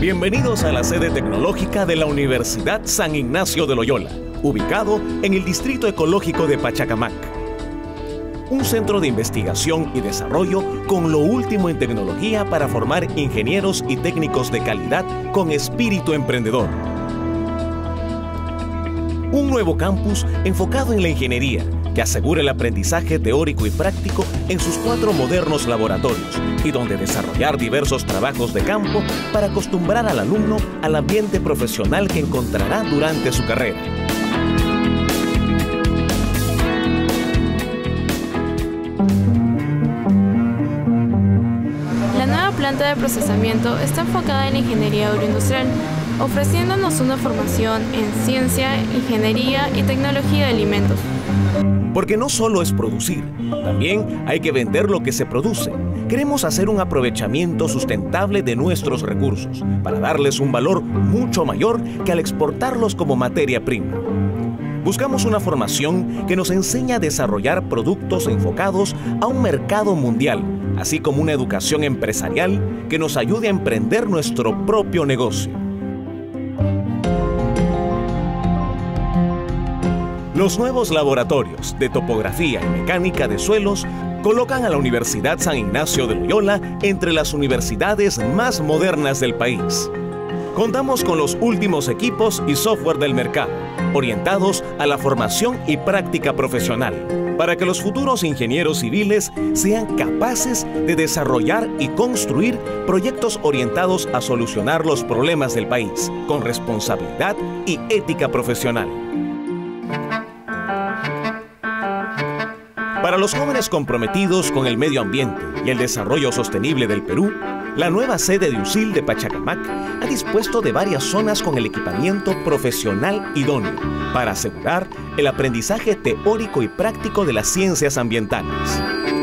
Bienvenidos a la sede tecnológica de la Universidad San Ignacio de Loyola, ubicado en el Distrito Ecológico de Pachacamac. Un centro de investigación y desarrollo con lo último en tecnología para formar ingenieros y técnicos de calidad con espíritu emprendedor. Un nuevo campus enfocado en la ingeniería, que asegura el aprendizaje teórico y práctico en sus 4 modernos laboratorios y donde desarrollar diversos trabajos de campo para acostumbrar al alumno al ambiente profesional que encontrará durante su carrera. La nueva planta de procesamiento está enfocada en la ingeniería agroindustrial, ofreciéndonos una formación en ciencia, ingeniería y tecnología de alimentos. Porque no solo es producir, también hay que vender lo que se produce. Queremos hacer un aprovechamiento sustentable de nuestros recursos para darles un valor mucho mayor que al exportarlos como materia prima. Buscamos una formación que nos enseñe a desarrollar productos enfocados a un mercado mundial, así como una educación empresarial que nos ayude a emprender nuestro propio negocio. Los nuevos laboratorios de topografía y mecánica de suelos colocan a la Universidad San Ignacio de Loyola entre las universidades más modernas del país. Contamos con los últimos equipos y software del mercado, orientados a la formación y práctica profesional, para que los futuros ingenieros civiles sean capaces de desarrollar y construir proyectos orientados a solucionar los problemas del país, con responsabilidad y ética profesional. Para los jóvenes comprometidos con el medio ambiente y el desarrollo sostenible del Perú, la nueva sede de UCIL de Pachacamac ha dispuesto de varias zonas con el equipamiento profesional idóneo para asegurar el aprendizaje teórico y práctico de las ciencias ambientales.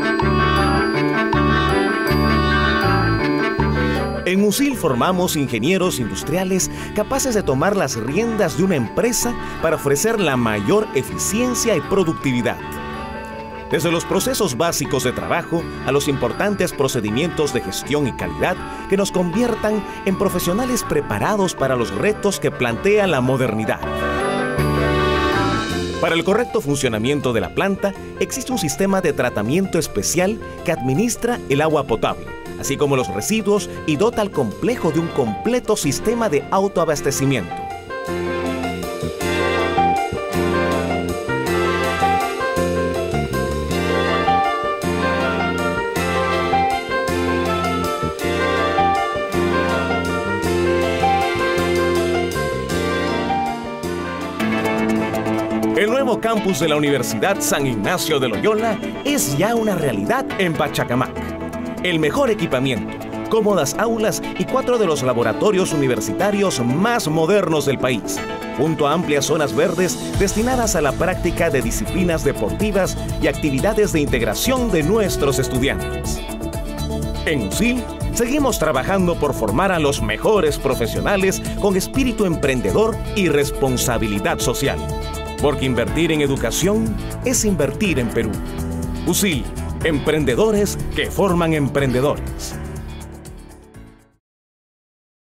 En UCIL formamos ingenieros industriales capaces de tomar las riendas de una empresa para ofrecer la mayor eficiencia y productividad. Desde los procesos básicos de trabajo a los importantes procedimientos de gestión y calidad que nos conviertan en profesionales preparados para los retos que plantea la modernidad. Para el correcto funcionamiento de la planta, existe un sistema de tratamiento especial que administra el agua potable, así como los residuos y dota al complejo de un completo sistema de autoabastecimiento. El nuevo campus de la Universidad San Ignacio de Loyola es ya una realidad en Pachacamac. El mejor equipamiento, cómodas aulas y 4 de los laboratorios universitarios más modernos del país, junto a amplias zonas verdes destinadas a la práctica de disciplinas deportivas y actividades de integración de nuestros estudiantes. En UCIL, seguimos trabajando por formar a los mejores profesionales con espíritu emprendedor y responsabilidad social. Porque invertir en educación es invertir en Perú. UCIL, emprendedores que forman emprendedores.